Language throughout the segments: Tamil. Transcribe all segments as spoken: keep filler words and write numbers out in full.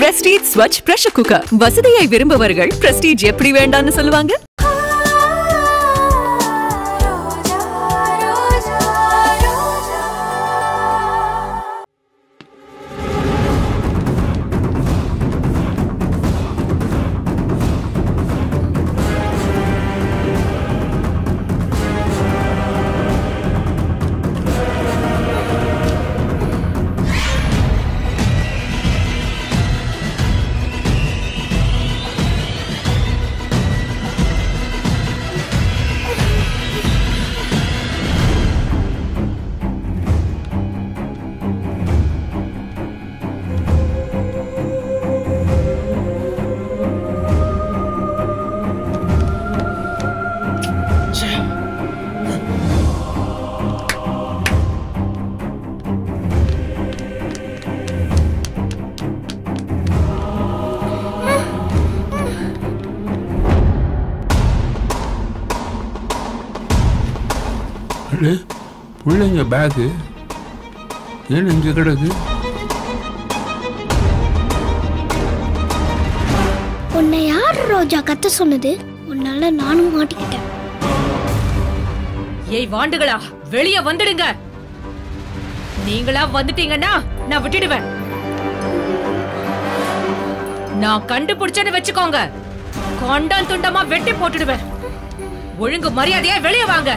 Prestige Swachh pressure cooker. வசதியை விரும்புபவர்கள் பிரஸ்டீஜ் எப்படி வேண்டாம்னு சொல்லுவாங்க. பிள்ளைங்க பேக்கு ஏன் இங்கே கிடக்கு? உன்னை யார் ரோஜா கத்த சொன்னது? உன்னால நானும் மாட்டிக்கிட்டேன். ஏய் வாண்டுகளா, வெளிய வந்துடுங்க. நீங்களா வந்துட்டீங்கன்னா நான் விட்டுடுவேன். நான் கண்டுபிடிச்சேன்னு வச்சுக்கோங்க, கொண்டான் துண்டமா வெட்டி போட்டுடுவேன். ஒழுங்கு மரியாதையா வெளிய வாங்க.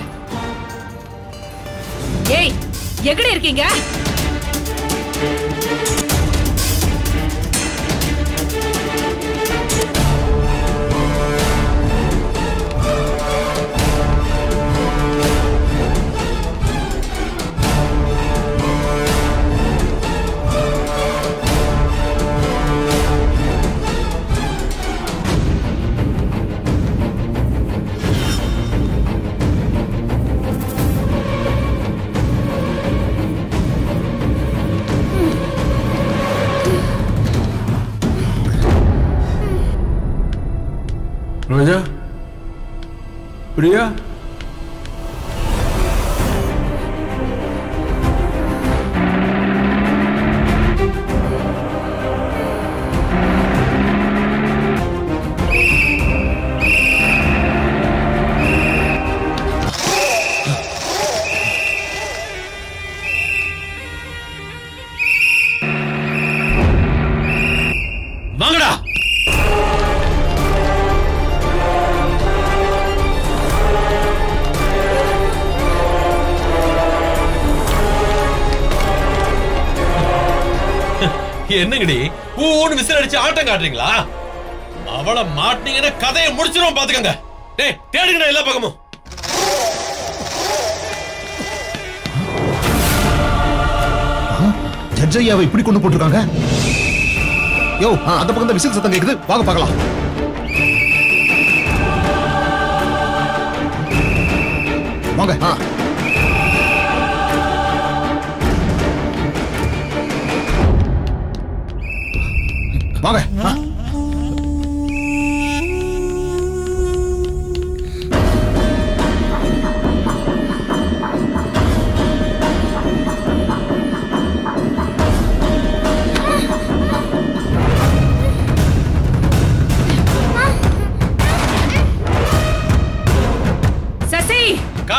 ஏய், எங்கட இருக்கீங்க? ரோஜா, பிரியா, வாங்கடா. என்னங்கடி ஊன்னு விசில் அடிச்சு ஆட்டம் காட்டுறீங்களா? அவளை மாட்டீங்கன்னா கதையை முடிச்சிரும் பாத்துக்கங்க. டேய் தேடுங்கடா எல்லா பக்கமும். ஜட்ஜையாவை இப்படி கொண்டு போட்டுருக்காங்க. யோ, அந்த பக்கம் தான் விசில் சத்தம் கேக்குது, வாங்க பார்க்கலாம். வாங்க. வாங்க. சசி கா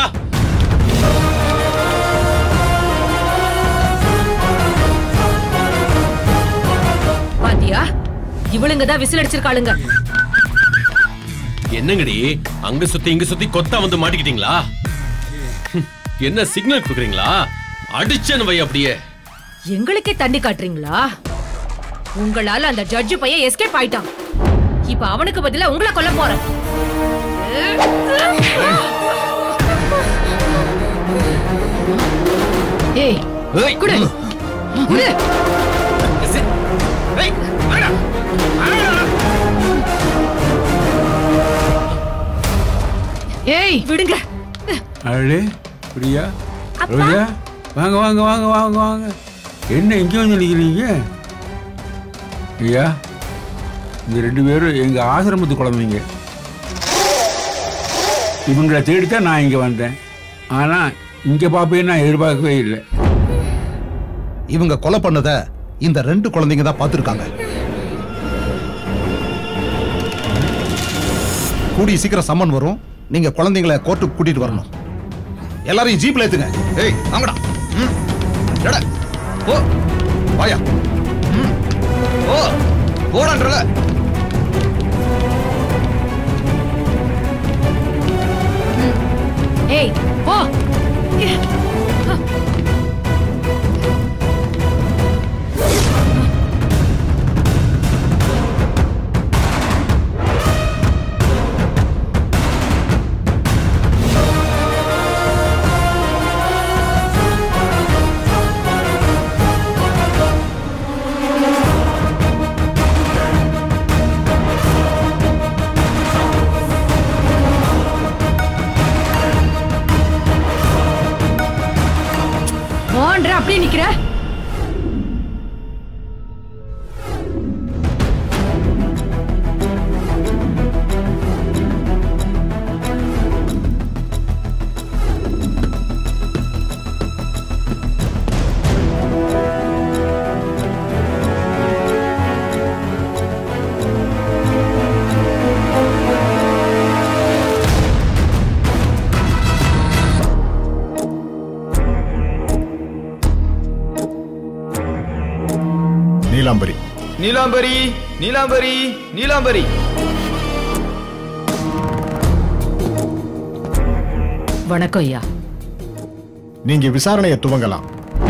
பாத்தியா, இவளுங்க தான் விசில் அடிச்சிருக்காளுங்க. என்னங்கடி அங்க சுத்தி இங்க சுத்தி கொத்தா வந்து மாட்டிக்கிட்டீங்களா? என்ன சிக்னல் கொடுக்குறீங்களா? அடிச்சேன்னு வை அப்படியே. எங்களுக்கே தண்ணி காட்டுறீங்களா? உங்களால அந்த ஜட்ஜ் பையன் எஸ்கேப் ஆயிட்டான். இப்ப அவனுக்கு பதிலா உங்களை கொல்ல போறேன். ஏய், குடு குடு. ஏய் விடுங்க. அடே பிரியா, ரோஜா, வாங்க வாங்க வாங்க வாங்க வாங்க. என்ன இங்கே வந்து நிற்கிறீங்க? ஐயா, இந்த ரெண்டு பேரும் எங்க ஆசிரமத்து குழந்தைங்க. இவங்களை தேடித்தான் நான் இங்க வந்தேன். ஆனா இங்க பாப்பேன்னு நான் எதிர்பார்க்கவே இல்லை. இவங்க கொலை பண்ணத இந்த ரெண்டு குழந்தைங்க தான் பார்த்துருக்காங்க. கூடிய சீக்கிரம் சம்மன் வரும். நீங்க குழந்தைங்களை கோர்ட்டுக்கு கூட்டிட்டு வரணும். எல்லாரையும் ஜீப்ல ஏத்துங்க. ஏய் வாங்கடா. ம் எடா ஓ வாயா. ம் ஓ போடான்றல. ஏய் போ. அப்படியே நிக்கிற? நீலாம்பரி நீலாம்பரி நீலாம்பரி நீலாம்பரி வணக்கம் ஐயா. நீங்க விசாரணையை துவங்கலாம்.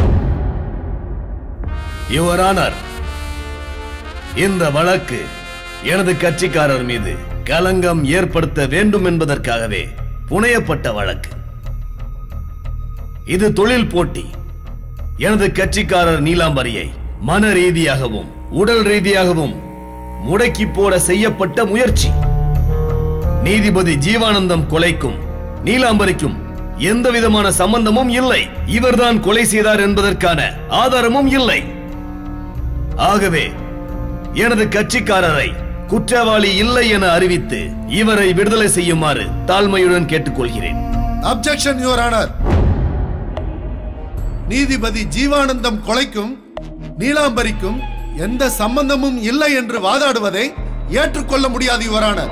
யுவர் ஆனர், இந்த வழக்கு எனது கட்சிக்காரர் மீது கலங்கம் ஏற்படுத்த வேண்டும் என்பதற்காகவே புனையப்பட்ட வழக்கு. இது தொழில் போட்டி. எனது கட்சிக்காரர் நீலாம்பரியை மன ரீதியாகவும் உடல் ரீதியாகவும் முடக்கி போட செய்யப்பட்ட முயற்சி. நீதிபதி ஜீவானந்தம் கொலைக்கும் நீலாம்பரிக்கும் எந்த விதமான சம்பந்தமும் இல்லை. இவர்தான் கொலை செய்தார் என்பதற்கான ஆதாரமும் இல்லை. ஆகவே எனது கட்சிக்காரரை குற்றவாளி இல்லை என அறிவித்து இவரை விடுதலை செய்யுமாறு தாழ்மையுடன் கேட்டுக்கொள்கிறேன். Objection your honour. நீதிபதி ஜீவானந்தம் கொலைக்கும் நீலாம்பரிக்கும் எந்த சம்பந்தமும் இல்லை என்று வாதாடுவதை ஏற்றுக்கொள்ள முடியாது யுவர் ஆனர்.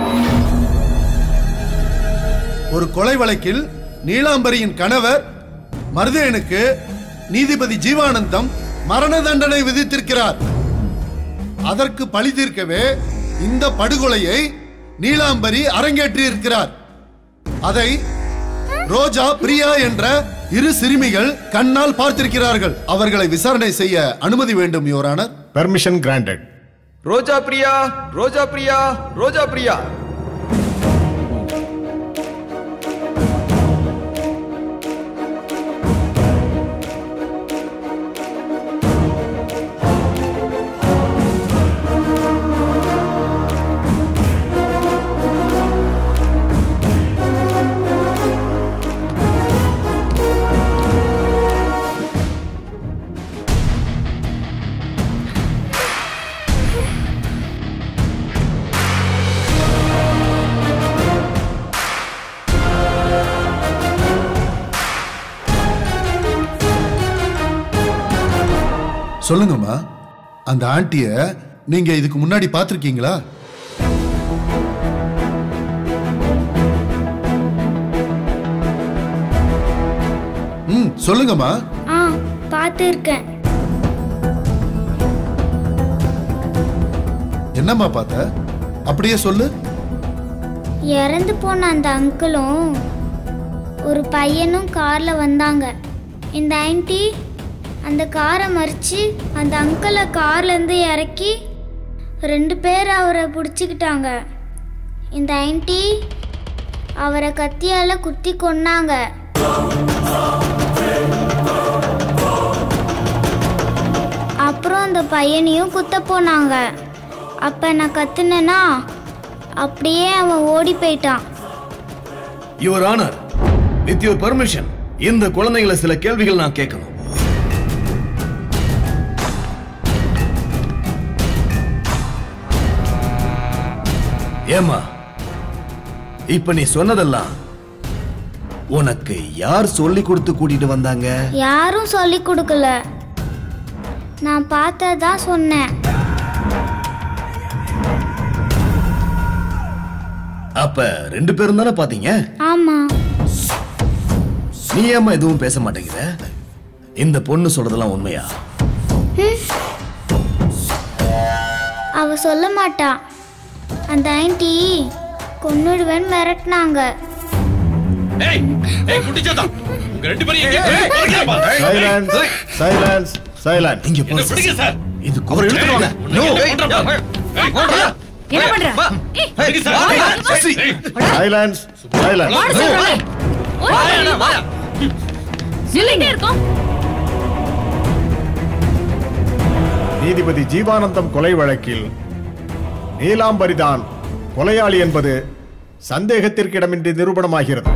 ஒரு கொலை வழக்கில் நீலாம்பரியின் கணவர் மருதேனுக்கு நீதிபதி ஜீவானந்தம் மரண தண்டனை விதித்திருக்கிறார். அதற்கு பழி தீர்க்கவே இந்த படுகொலையை நீலாம்பரி அரங்கேற்றி இருக்கிறார். அதை ரோஜா பிரியா என்ற இரு சிறுமிகள் கண்ணால் பார்த்திருக்கிறார்கள். அவர்களை விசாரணை செய்ய அனுமதி வேண்டும் your honour. Permission granted. Roja Priya Roja Priya Roja Priya. சொல்லுங்கம்மா, அந்த ஆண்டிய நீங்க இதுக்கு முன்னாடி பார்த்திருக்கீங்களா? ம் சொல்லுங்கம்மா. ஆ பார்த்திருக்கேன். என்னம்மா பார்த்த? அப்படியே சொல்லு. இறந்து போன அந்த அங்கிளும் ஒரு பையனும் கார்ல வந்தாங்க. இந்த ஆண்டி அந்த காரை மறிச்சு அந்த அங்கிளை கார்லேருந்து இறக்கி ரெண்டு பேர் அவரை பிடிச்சிக்கிட்டாங்க. இந்த ஆண்டி அவரை கத்தியால் குத்தி கொன்னாங்க. அப்புறம் அந்த பையனையும் குத்த போனாங்க. அப்போ நான் கத்துனேன்னா அப்படியே அவன் ஓடி போயிட்டான். Your honour, with your permission இந்த குழந்தைகளை சில கேள்விகள் நான் கேட்கணும். ஏமா, இப்ப நீ சொன்னதெல்லாம் உனக்கு யார் சொல்லி கொடுத்து கூட்டிட்டு வந்தாங்க? யாரும் சொல்லி கொடுக்கல, நான் பார்த்ததான் சொன்னேன். அப்ப ரெண்டு பேரும் தானே பாத்தீங்க? ஆமா. நீ ஏமா எதுவும் பேச மாட்டேங்கிற? இந்த பொண்ணு சொல்றதெல்லாம் உண்மையா? அவ சொல்ல மாட்டா. அந்த ஆண்டி கொன்னுடுவேன் மிரட்டினாங்க. ஏய் ஏய் குட்டிச்சோதா உங்க ரெண்டு பேரும் எங்க போறீங்க? Silence silence silence. இங்க போங்க பிடிங்க சார். இது அவர் எடுத்துட்டு வாங்க. நோ என்ன பண்ற? ஏய் பிடிங்க சார். Silence silence. வாயா வாயா. நில்லுங்க இருக்கோம். நீதிபதி ஜீவானந்தம் கொலை வழக்கில் நீலாம்பரிதான் கொலையாளி என்பது சந்தேகத்திற்கிடமின்றி நிரூபணமாகிறது.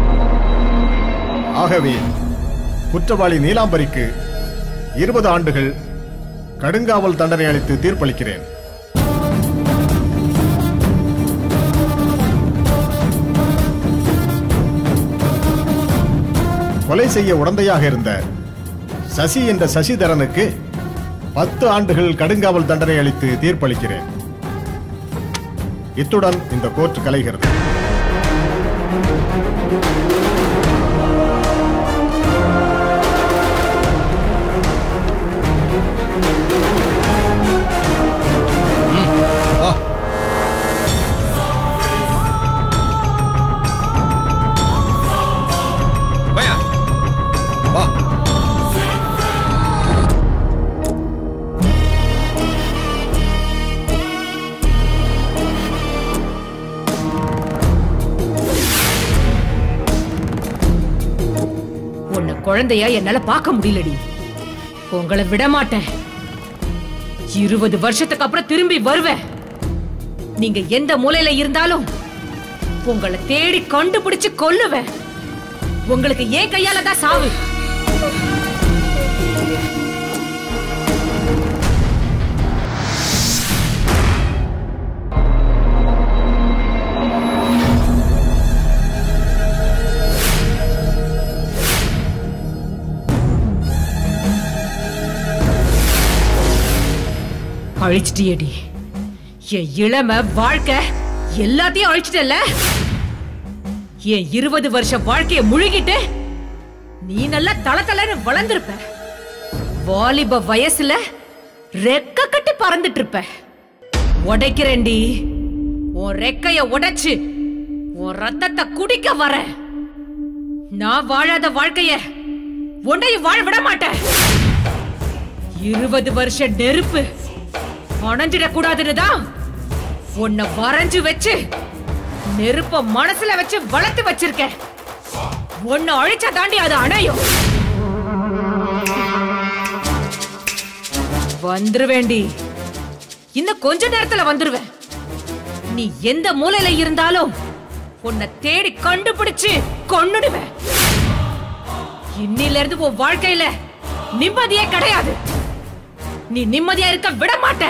ஆகவே குற்றவாளி நீலாம்பரிக்கு இருபது ஆண்டுகள் கடுங்காவல் தண்டனை அளித்து தீர்ப்பளிக்கிறேன். கொலை செய்ய உடந்தையாக இருந்த சசி என்ற சசிதரனுக்கு பத்து ஆண்டுகள் கடுங்காவல் தண்டனை அளித்து தீர்ப்பளிக்கிறேன். இத்துடன் இந்த கோர்ட் கலைகிறது. குழந்தையா என்னால பார்க்க முடியலடி. உங்களை விட மாட்டேன். இருபது வருஷத்துக்கு அப்புறம் திரும்பி வருவேன். நீங்க எந்த மூலையில இருந்தாலும் உங்களை தேடி கண்டுபிடிச்சு கொல்லுவேன். உங்களுக்கு ஏன் கையால தான் சாவு. அழிச்சிட்டியடி. என் இளம வாழ்க்கை எல்லாத்தையும் அழிச்சிட்டல. என் இருபது வருஷ வாழ்க்கைய முழுகிட்டு நீ நல்லா தளதளன்னு வளர்ந்திருப்ப. வாலிப வயசுல ரெக்க கட்டி பறந்துட்டு இருப்ப. உடைக்கிறேன்டி. உன் ரெக்கைய உடைச்சு உன் ரத்தத்தை குடிக்க வர. நான் வாழாத வாழ்க்கைய உன்னையும் வாழ விட மாட்டேன். இருபது வருஷ நெருப்பு அணைஞ்சிட கூடாதுன்னு தான் உன்னை வரைஞ்சு வச்சு நெருப்ப மனசுல வச்சு வளர்த்து வச்சிருக்கேன். உன்னை அழிச்சா தாண்டி அது அணையும். வந்துருவேண்டி. இன்னும் கொஞ்ச நேரத்துல வந்துருவேன். நீ எந்த மூலையில இருந்தாலும் உன்னை தேடி கண்டுபிடிச்சு கொன்னுடுவேன். இன்னில இருந்து உன் வாழ்க்கையில நிம்மதியே கிடையாது. நீ நிம்மதியா இருக்க விட மாட்ட.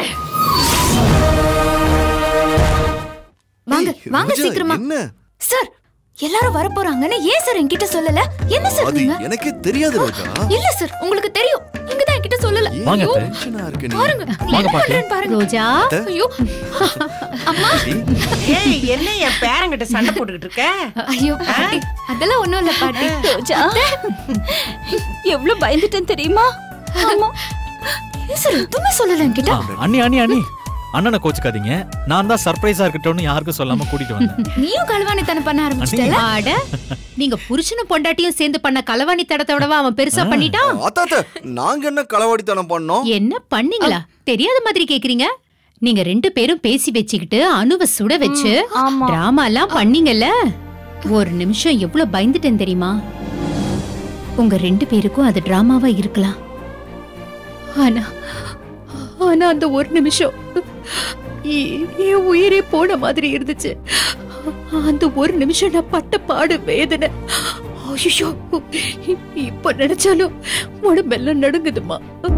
வாங்க வாங்க சீக்கிரமா. என்ன சார் எல்லாரும் வர போறாங்கன்னு ஏன் சார் என்கிட்ட சொல்லல? என்ன சார் நீங்க? எனக்கு தெரியாது ரோஜா. இல்ல சார் உங்களுக்கு தெரியும். நீங்க தான் என்கிட்ட சொல்லல. வாங்க டென்ஷனா இருக்கு நீ. பாருங்க வாங்க பாருங்க ரோஜா. ஐயோ அம்மா. ஏய் என்ன என் பேரங்கிட்ட சண்டை போட்டுக்கிட்டு இருக்க? ஐயோ பாட்டி அதெல்லாம் ஒண்ணும் இல்ல பாட்டி. ரோஜா எவ்வளவு பயந்துட்டேன் தெரியுமா? ஆமா சார் எதுவுமே சொல்லல என்கிட்ட. அண்ணி அண்ணி அண்ணி அண்ணனை கோச்சுக்காதீங்க. நான் தான் சர்ப்ரைஸா இருக்கட்டும்னு யாருக்கும் சொல்லாம கூட்டிட்டு வந்தேன். நீயும் களவாணி தனம் பண்ண ஆரம்பிச்சிட்டல. ஆட நீங்க புருஷனும் பொண்டாட்டியும் சேர்ந்து பண்ண களவாணி தடத்தை விடவா அவன் பெருசா பண்ணிட்டான்? அத்தாத்த நாங்க என்ன களவாடித்தனம் பண்ணோம்? என்ன பண்ணீங்களா? தெரியாத மாதிரி கேக்குறீங்க. நீங்க ரெண்டு பேரும் பேசி வச்சுக்கிட்டு அணுவ சுட வச்சு டிராமா எல்லாம் பண்ணீங்கல்ல. ஒரு நிமிஷம் எவ்வளவு பயந்துட்டேன் தெரியுமா? உங்க ரெண்டு பேருக்கும் அது டிராமாவா இருக்கலாம். ஆனா ஆனா அந்த ஒரு நிமிஷம் என் உயிரே போன மாதிரி இருந்துச்சு. அந்த ஒரு நிமிஷம் நான் பட்ட பாடு வேதனை. ஐயோ இப்ப நினைச்சாலும் உடம்பெல்லாம் நடுங்குதுமா.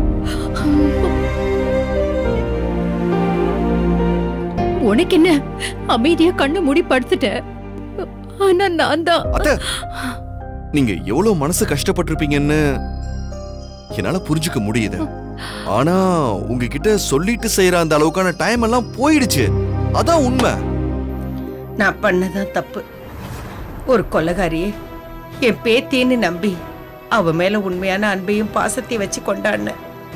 உனக்கு என்ன அமைதியா கண்ணு மூடி படுத்துட்ட. ஆனா நான் தான். நீங்க எவ்வளவு மனசு கஷ்டப்பட்டிருப்பீங்கன்னு என்னால புரிஞ்சுக்க முடியுது. ஆனா உங்ககிட்ட சொல்லிட்டு செய்யற அந்த அளவுக்கான டைம் எல்லாம் போயிடுச்சு. அதான் உண்மை. நான் பண்ணதான் தப்பு. ஒரு கொலைகாரியே என் பேத்தின்னு நம்பி அவ மேல உண்மையான அன்பையும் பாசத்தையும் வச்சு கொண்டாடின.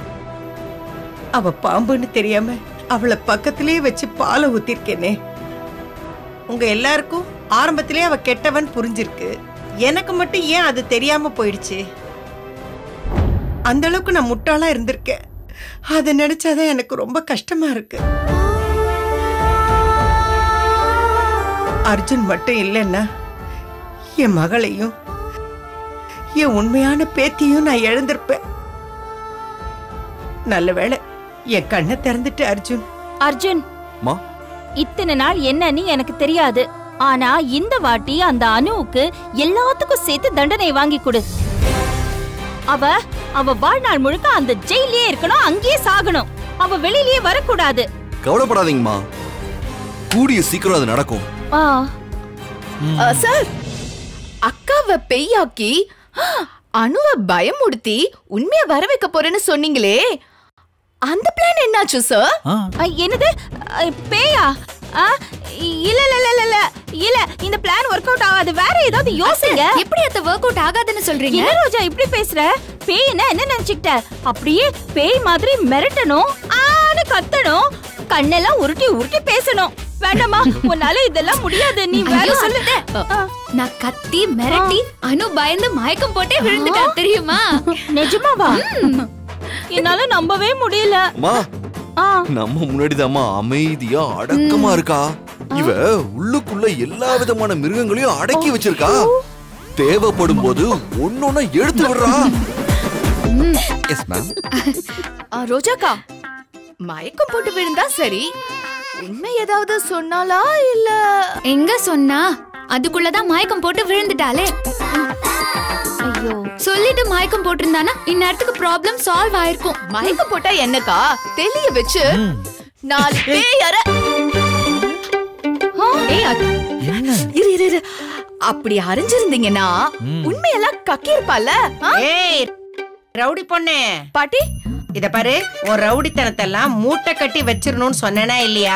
அவ பாம்புன்னு தெரியாம அவளை பக்கத்திலேயே வச்சு பாலை ஊத்திருக்கேனே. உங்க எல்லாருக்கும் ஆரம்பத்திலேயே அவ கெட்டவன் புரிஞ்சிருக்கு. எனக்கு மட்டும் ஏன் அது தெரியாம போயிடுச்சு? அந்த அளவுக்கு நான் முட்டாளா இருந்திருக்கேன். அதை நினைச்சாதான் எனக்கு ரொம்ப கஷ்டமா இருக்கு. அர்ஜுன் மட்டும் இல்லைன்னா என் மகளையும் என் உண்மையான பேத்தியும் நான் இழந்திருப்பேன். நல்ல வேளை என் கண்ணை திறந்துட்டு அர்ஜுன். அர்ஜுன், இத்தனை நாள் என்னன்னு எனக்கு தெரியாது. ஆனா இந்த வாட்டி அந்த அனுவுக்கு எல்லாத்துக்கும் சேர்த்து தண்டனை வாங்கி கொடு. அவ அவ வாழ்நாள் முழுக்க அந்த ஜெயிலே இருக்கணும், அங்கேயே சாகணும். அவ வெளியிலேயே வரக்கூடாது. கவலைப்படாதீங்கம்மா, கூடிய சீக்கிரம் அது நடக்கும். சார், அக்காவை பெய்யாக்கி அனுவை பயமுடுத்தி உண்மையா வர வைக்க போறேன்னு சொன்னீங்களே, அந்த பிளான் என்னாச்சு சார்? என்னது பேயா? இல்ல இல்ல இல்ல இல்ல இல்ல இந்த பிளான் வொர்க் அவுட் ஆகாது. வேற ஏதாவது யோசிங்க. எப்படி அது வொர்க் அவுட் ஆகாதுன்னு சொல்றீங்க? என்ன ரோஜா இப்படி பேசுற? பேய்னா என்ன நினைச்சிட்ட? அப்படியே பேய் மாதிரி மிரட்டணும், ஆன்னு கத்தணும், கண்ணெல்லாம் உருட்டி உருட்டி பேசணும். வேண்டாமா, உன்னால இதெல்லாம் முடியாது. நீ வேற சொல்லு. நான் கத்தி மிரட்டி அனு பயந்து மயக்கம் போட்டே விழுந்துட்டா தெரியுமா? நிஜமாவா? என்னால நம்பவே முடியல. நம்ம முன்னாடிதாம்மா அமைதியா அடக்கமா இருக்கா. இவ உள்ளுக்குள்ள எல்லா விதமான மிருகங்களையும் அடக்கி வச்சிருக்கா. தேவைப்படும் போது ஒன்னொன்னா எடுத்து விடுறா. Yes ma'am. ரோஜாக்கா, மயக்கம் போட்டு விழுந்தா சரி, உண்மை ஏதாவது சொன்னாலா இல்ல? எங்க சொன்னா? அதுக்குள்ளதான் மயக்கம் போட்டு விழுந்துட்டாலே. ஐயோ, சொல்லிட்டு மயக்கம் போட்டிருந்தானா இந்நேரத்துக்கு ப்ராப்ளம் சால்வ் ஆயிருக்கும். மயக்கம் போட்டா என்னக்கா தெளிய வச்சு நாலு பேயற. இரு இரு இரு, அப்படி அறிஞ்சிருந்தீங்கன்னா உண்மையெல்லாம் கக்கிருப்பால. ஏய் ரவுடி பொண்ணே, பாட்டி இத பாரு, உன் ரவுடித்தனத்தெல்லாம் மூட்டை கட்டி வச்சிரணும்னு சொன்னேனா இல்லையா?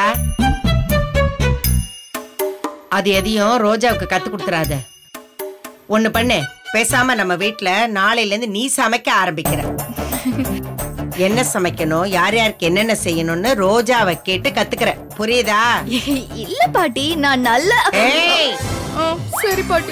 அது எதையும் ரோஜாவுக்கு கத்து கொடுத்துறாத. ஒண்ணு பண்ணு, பேசாம நம்ம வீட்டுல நாளையில இருந்து நீ சமைக்க ஆரம்பிக்கிற. என்ன சமைக்கணும், யார் யாருக்கு என்னென்ன செய்யணும்னு ரோஜாவை கேட்டு கத்துக்கிற. புரியுதா? இல்ல பாட்டி, நான் நல்ல. ஏய் சரி பாட்டி.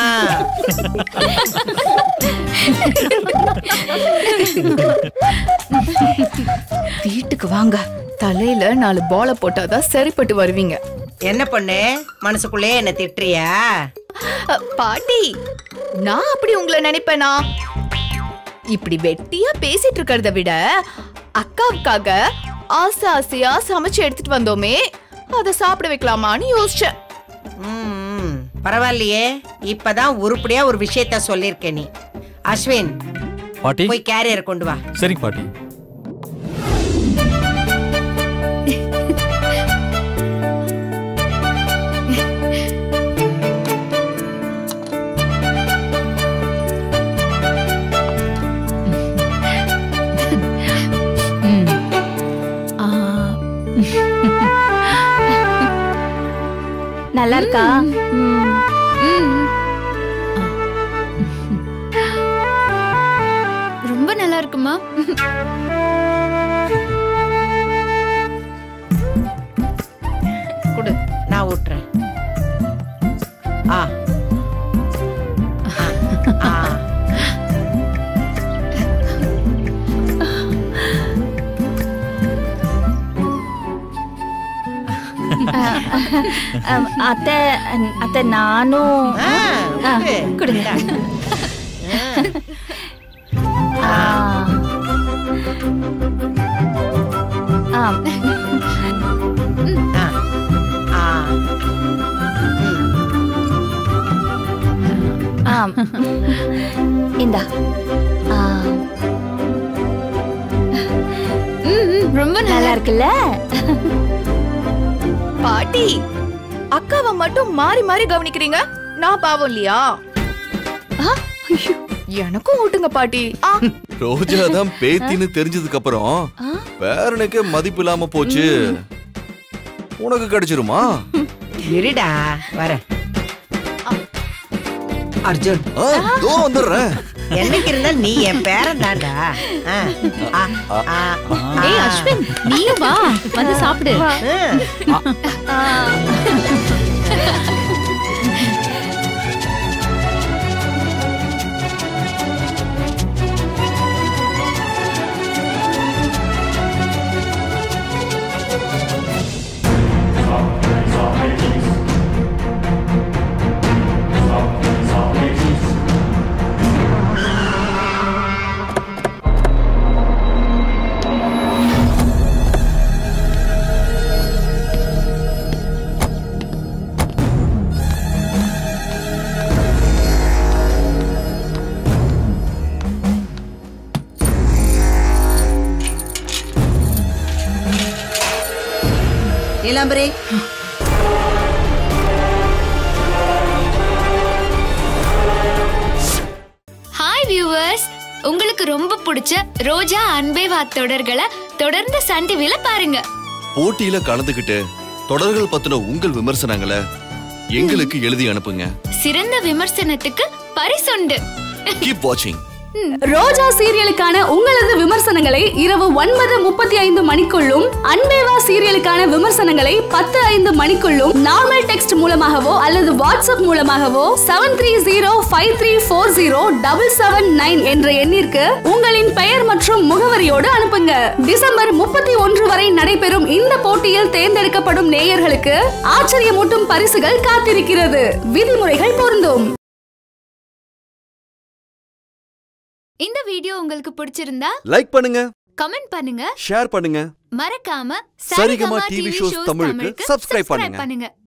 வீட்டுக்கு வாங்க, தலையில நாலு பால போட்டாதான் சரிப்பட்டு வருவீங்க. என்ன பண்ணு, மனசுக்குள்ளே என்ன திட்டுறியா? பாட்டி, நான் அப்படி உங்களை நினைப்பேனா? இப்படி வெட்டியா பேசிட்டு இருக்கிறத விட அக்காவுக்காக ஆசை ஆசையா சமைச்சு எடுத்துட்டு வந்தோமே, அத சாப்பிட வைக்கலாமான்னு யோசிச்சேன். பரவாயில்லையே, இப்பதான் உருப்படியா ஒரு விஷயத்த சொல்லிருக்க நீ. அஸ்வின், பாட்டி போய் கேரியர் கொண்டு வா. சரி பாட்டி. நல்லா இருக்கா? ரொம்ப நல்லா இருக்குமா? குடு, நான் ஊட்டுறேன். ஆ ஆ அத்தை அத்தை நானும் கொடுங்க. இந்தா. ரொம்ப நல்லா இருக்குல்ல பாட்டி? அக்காவை மட்டும் மாறி மாறி கவனிக்கிறீங்க, நான் பாவம் இல்லையா? எனக்கும் ஊட்டுங்க பாட்டி. ரோஜா தான் பேத்தின்னு தெரிஞ்சதுக்கு அப்புறம் பேரனுக்கு மதிப்பு இல்லாம போச்சு. உனக்கு கிடைச்சிருமா? இருடா வரேன். அர்ஜுன் வந்துடுறேன். என்னைக்கு இருந்தா நீ என் பேரன் தான்டா. ஏய் அஸ்வின் நீயும் வா வந்து சாப்பிடு. நீலாம்பரி ஹாய் வியூவர்ஸ், உங்களுக்கு ரொம்ப பிடிச்ச ரோஜா அன்பே வா தொடர்களை தொடர்ந்து சன் டிவில பாருங்க. போட்டியில கலந்துகிட்டு தொடர்கள் பத்தின உங்கள் விமர்சனங்களை எங்களுக்கு எழுதி அனுப்புங்க. சிறந்த விமர்சனத்துக்கு பரிசுண்டு. கீப் வாட்சிங். ரோஜா சீரியலுக்கான உங்களது விமர்சனங்களை இரவு ஒன்பது முப்பத்தி ஐந்து மணிக்குள்ளும், அன்பேவா சீரியலுக்கான விமர்சனங்களை பத்து ஐந்து மணிக்குள்ளும் நார்மல் டெக்ஸ்ட் மூலமாகவோ அல்லது வாட்ஸ்அப் மூலமாகவோ seven three zero five three four zero double seven nine என்ற எண்ணிற்கு உங்களின் பெயர் மற்றும் முகவரியோடு அனுப்புங்க. டிசம்பர் முப்பத்தி ஒன்று வரை நடைபெறும் இந்த போட்டியில் தேர்ந்தெடுக்கப்படும் நேயர்களுக்கு ஆச்சரியமூட்டும் பரிசுகள் காத்திருக்கிறது. விதிமுறைகள் பொருந்தும். இந்த வீடியோ உங்களுக்கு பிடிச்சிருந்தா லைக் பண்ணுங்க, கமெண்ட் பண்ணுங்க, ஷேர் பண்ணுங்க, மறக்காம சரிகமா டிவி ஷோஸ் தமிழுக்கு சப்ஸ்கிரைப் பண்ணுங்க.